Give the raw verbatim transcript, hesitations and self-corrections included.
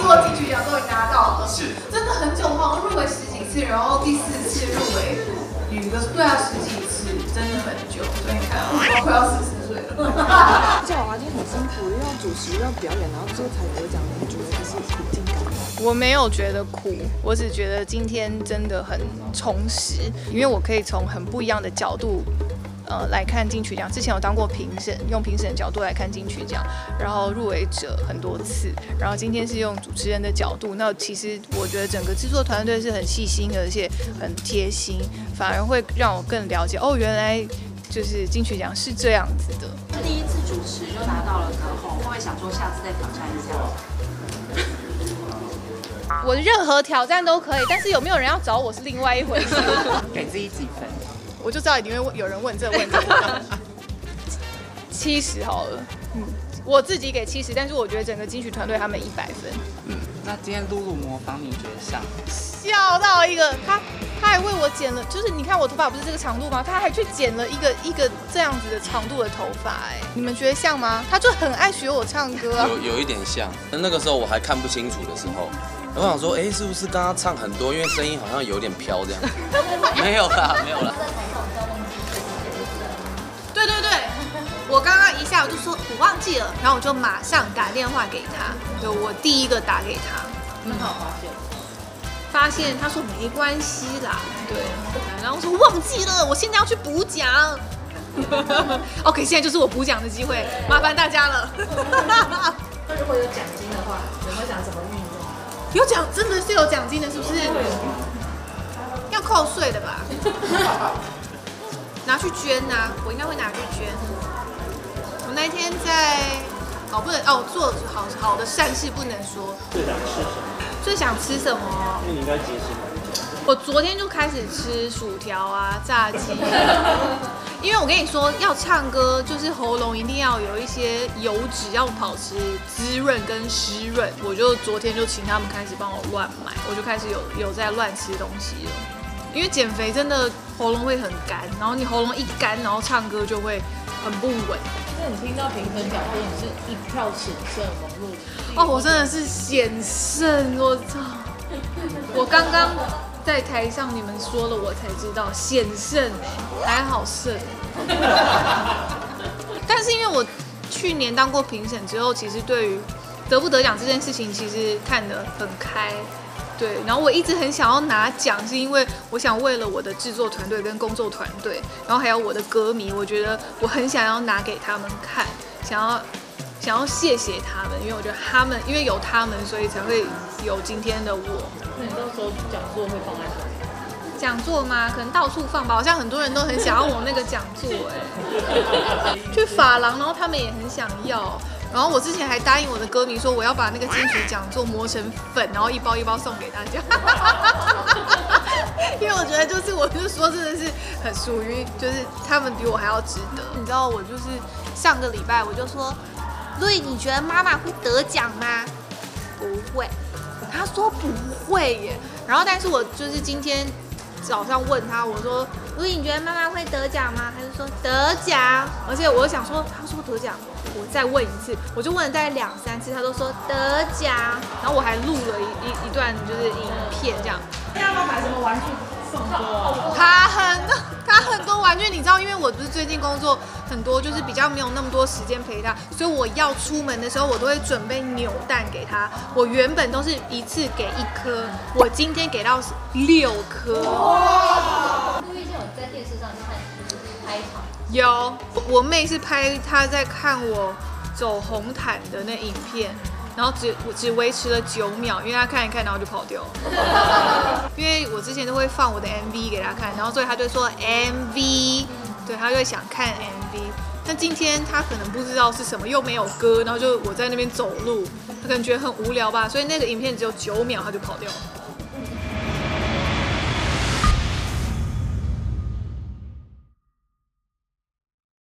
说金曲奖终于拿到了， 是， 真的很久，好像入围十几次，然后第四次入围女歌手，对啊，十几次，真的很久。所以你看，我快要四十岁了。 而且娃娃今天很辛苦，又要主持又要表演，然后最后才得奖，你觉得这是苦尽甘来？ 我没有觉得苦，我只觉得今天真的很充实，因为我可以从很不一样的角度。呃，来看金曲奖，之前有当过评审，用评审的角度来看金曲奖，然后入围者很多次，然后今天是用主持人的角度，那其实我觉得整个制作团队是很细心的，而且很贴心，反而会让我更了解哦，原来就是金曲奖是这样子的。 第一次主持就拿到了歌后，会不会想说下次再挑战一下？ 我任何挑战都可以，但是有没有人要找我是另外一回事。 给自己几分？ 我就知道一定会有人问这个问题。七十好了，嗯，我自己给七十，但是我觉得整个金曲团队他们一百分。 嗯，那今天露露模仿你觉得像？ 笑到一个，他他还为我剪了，就是你看我头发不是这个长度吗？他还去剪了一个一个这样子的长度的头发，哎，你们觉得像吗？他就很爱学我唱歌啊。 有有一点像，那个时候我还看不清楚的时候。我想说，哎、欸，是不是刚刚唱很多？因为声音好像有点飘这样。没有啦，没有啦。 对对对，我刚刚一下我就说我忘记了，然后我就马上打电话给他，就我第一个打给他。 那他有发现？ 发现他说没关系啦，对。然后我说忘记了，我现在要去补奖。OK， 现在就是我补奖的机会，麻烦大家了。 那如果有奖金的话，有没有想怎么运用？ 有奖真的是有奖金的，是不是？要扣税的吧？拿去捐啊，我应该会拿去捐。我那天在哦不能哦做好好的善事不能说。 最想吃什么？ 最想吃什么？ 因为你应该节食。 我昨天就开始吃薯条啊、炸鸡。因为我跟你说，要唱歌就是喉咙一定要有一些油脂，要保持滋润跟湿润。我就昨天就请他们开始帮我乱买，我就开始有有在乱吃东西了。因为减肥真的喉咙会很干，然后你喉咙一干，然后唱歌就会很不稳。 那你听到评分表说你是一票险胜网络？ 哦，我真的是险胜，我操！我刚刚。在台上你们说了，我才知道险胜哎，还好胜。但是因为我去年当过评审之后，其实对于得不得奖这件事情，其实看得很开。对，然后我一直很想要拿奖，是因为我想为了我的制作团队跟工作团队，然后还有我的歌迷，我觉得我很想要拿给他们看，想要想要谢谢他们，因为我觉得他们因为有他们，所以才会有今天的我。 那你到时候讲座会放在哪里？ 讲座吗？可能到处放吧，好像很多人都很想要我那个讲座哎。去发廊，然后他们也很想要。然后我之前还答应我的歌迷说，我要把那个金曲讲座磨成粉，然后一包一包送给大家。因为我觉得就是我就说真的是很属于，就是他们比我还要值得。你知道我就是上个礼拜我就说，路易你觉得妈妈会得奖吗？不会。他说不会耶。然后但是我就是今天早上问他，我说路易你觉得妈妈会得奖吗？他就说得奖。而且我想说，他说得奖。我再问一次，我就问了大概两三次，他都说得奖，然后我还录了一一一段就是影片这样。 要不要买什么玩具送多？ 他很多，他很多玩具，你知道，因为我不是最近工作很多，就是比较没有那么多时间陪他，所以我要出门的时候，我都会准备扭蛋给他。我原本都是一次给一颗，我今天给到六颗。 哇！陆毅是有在电视上看拍一场。 有，我妹是拍她在看我走红毯的那影片，然后只我只维持了九秒，因为她看一看然后就跑掉了。因为我之前都会放我的 M V 给她看，然后所以她就说 M V， 对，她就会想看 M V。但今天她可能不知道是什么，又没有歌，然后就我在那边走路，她可能觉得很无聊吧，所以那个影片只有九秒，她就跑掉了。